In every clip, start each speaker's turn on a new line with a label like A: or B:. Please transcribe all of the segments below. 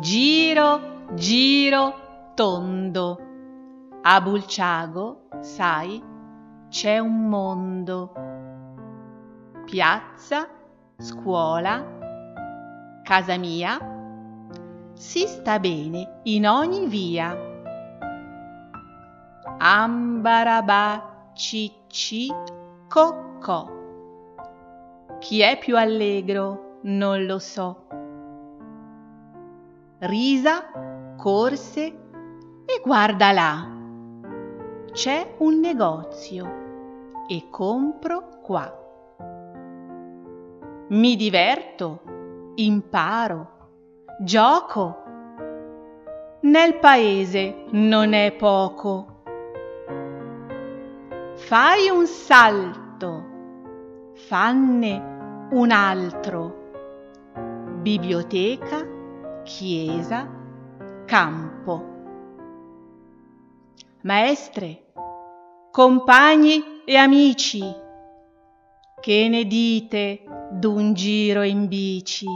A: Giro, giro, tondo. A Bulciago, sai, c'è un mondo. Piazza, scuola, casa mia, si sta bene in ogni via. Ambarabà, cicci, coccò. Chi è più allegro non lo so. Risa, corse e guarda là. C'è un negozio e compro qua. Mi diverto, imparo, gioco. Nel paese non è poco. Fai un salto, fanne un altro. Biblioteca, chiesa, campo. Maestre, compagni e amici, che ne dite d'un giro in bici?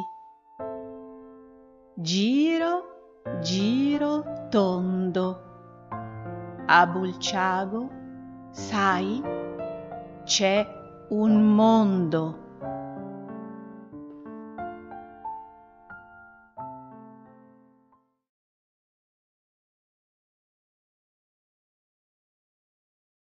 A: Giro, giro tondo. A Bulciago, sai, c'è un mondo.